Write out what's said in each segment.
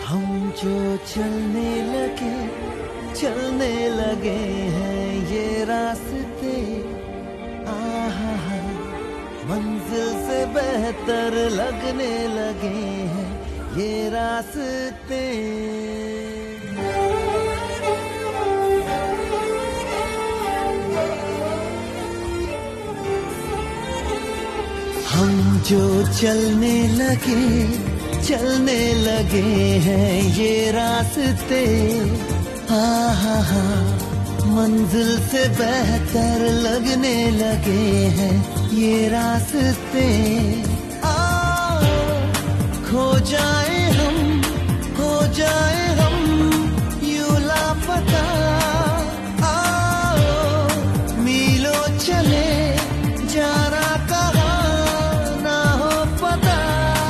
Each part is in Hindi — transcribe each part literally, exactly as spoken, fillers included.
हम जो चलने लगे चलने लगे हैं ये रास्ते, आहा हा, मंजिल से बेहतर लगने लगे हैं ये रास्ते। हम जो चलने लगे चलने लगे हैं ये रास्ते, आहा हा, मंजिल से बेहतर लगने लगे हैं ये रास्ते। आओ खो जाए हम, हो जाए हम यूं लापता, आओ मीलों चले जाना कहाँ ना हो पता।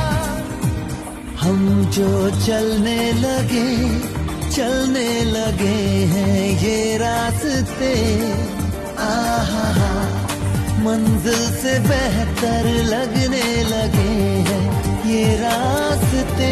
हम जो चलने लगे चलने लगे हैं ये रास्ते, आहा हा, मंजिल से बेहतर लगने लगे हैं ये रास्ते।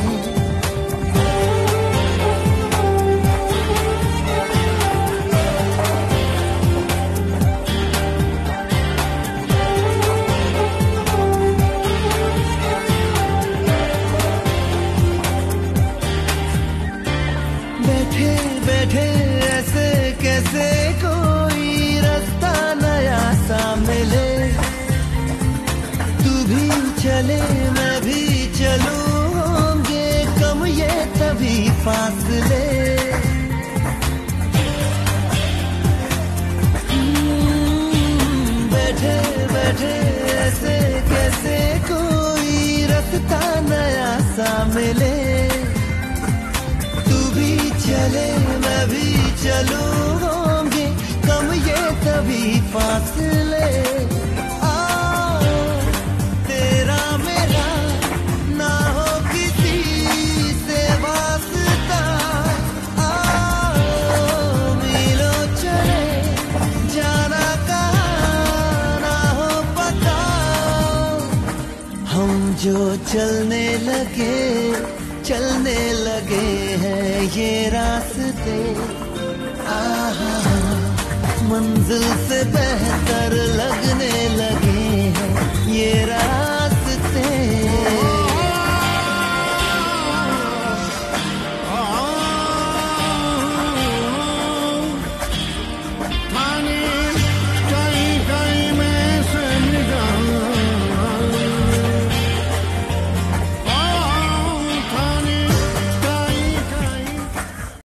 बैठे बैठे ऐसे कैसे कोई रास्ता नया सा मिले, तू भी चले मैं भी चलूं, होंगे कम ये तभी फासले। बैठे बैठे ऐसे कैसे कोई रास्ता नया सा मिले, चले मैं भी चलूं, होंगे कम ये तभी फासले। आओ तेरा मेरा ना हो किसी से वास्ता, आओ मीलों चले जाना कहाँ ना हो पता। हम जो चलने लगे चलने लगे हैं ये रास्ते, आहा मंजिल से बेहतर लगने लगे हैं ये रास्ते।